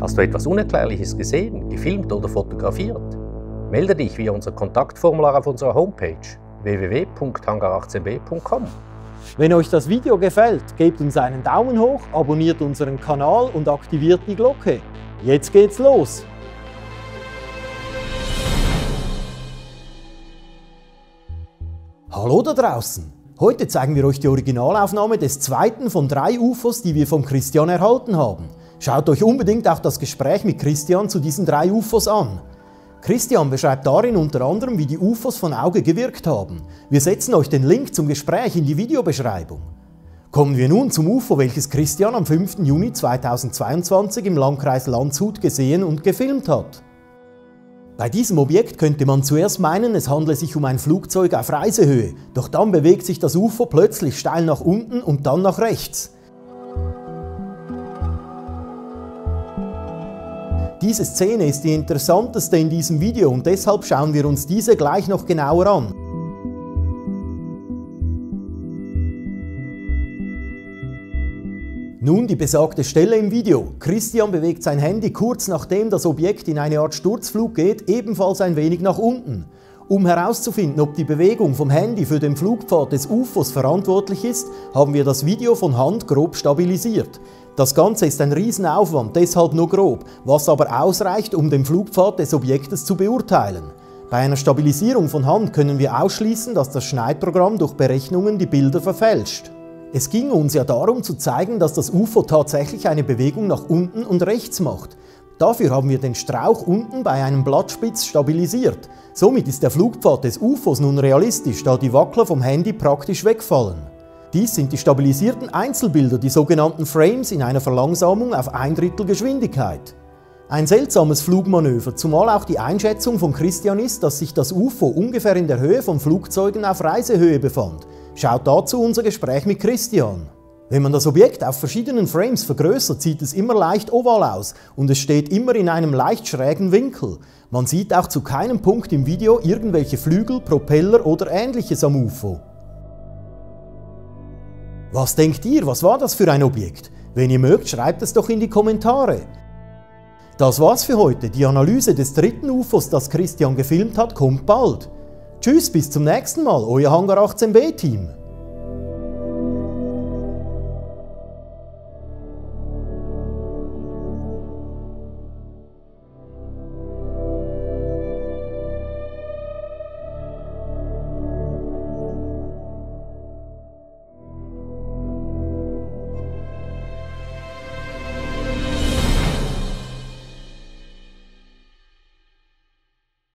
Hast du etwas Unerklärliches gesehen, gefilmt oder fotografiert? Melde dich via unser Kontaktformular auf unserer Homepage www.hangar18b.com. Wenn euch das Video gefällt, gebt uns einen Daumen hoch, abonniert unseren Kanal und aktiviert die Glocke. Jetzt geht's los! Hallo da draußen! Heute zeigen wir euch die Originalaufnahme des zweiten von 3 UFOs, die wir von Christian erhalten haben. Schaut euch unbedingt auch das Gespräch mit Christian zu diesen 3 UFOs an. Christian beschreibt darin unter anderem, wie die UFOs von Auge gewirkt haben. Wir setzen euch den Link zum Gespräch in die Videobeschreibung. Kommen wir nun zum UFO, welches Christian am 5. Juni 2022 im Landkreis Landshut gesehen und gefilmt hat. Bei diesem Objekt könnte man zuerst meinen, es handle sich um ein Flugzeug auf Reisehöhe, doch dann bewegt sich das UFO plötzlich steil nach unten und dann nach rechts. Diese Szene ist die interessanteste in diesem Video und deshalb schauen wir uns diese gleich noch genauer an. Nun die besagte Stelle im Video. Christian bewegt sein Handy kurz nachdem das Objekt in eine Art Sturzflug geht, ebenfalls ein wenig nach unten. Um herauszufinden, ob die Bewegung vom Handy für den Flugpfad des UFOs verantwortlich ist, haben wir das Video von Hand grob stabilisiert. Das Ganze ist ein Riesenaufwand, deshalb nur grob, was aber ausreicht, um den Flugpfad des Objektes zu beurteilen. Bei einer Stabilisierung von Hand können wir ausschließen, dass das Schneidprogramm durch Berechnungen die Bilder verfälscht. Es ging uns ja darum zu zeigen, dass das UFO tatsächlich eine Bewegung nach unten und rechts macht. Dafür haben wir den Strauch unten bei einem Blattspitz stabilisiert. Somit ist der Flugpfad des UFOs nun realistisch, da die Wackler vom Handy praktisch wegfallen. Dies sind die stabilisierten Einzelbilder, die sogenannten Frames in einer Verlangsamung auf 1/3 Geschwindigkeit. Ein seltsames Flugmanöver, zumal auch die Einschätzung von Christian ist, dass sich das UFO ungefähr in der Höhe von Flugzeugen auf Reisehöhe befand. Schaut dazu unser Gespräch mit Christian. Wenn man das Objekt auf verschiedenen Frames vergrößert, sieht es immer leicht oval aus und es steht immer in einem leicht schrägen Winkel. Man sieht auch zu keinem Punkt im Video irgendwelche Flügel, Propeller oder ähnliches am UFO. Was denkt ihr, was war das für ein Objekt? Wenn ihr mögt, schreibt es doch in die Kommentare. Das war's für heute. Die Analyse des 3. UFOs, das Christian gefilmt hat, kommt bald. Tschüss, bis zum nächsten Mal, euer Hangar 18B Team.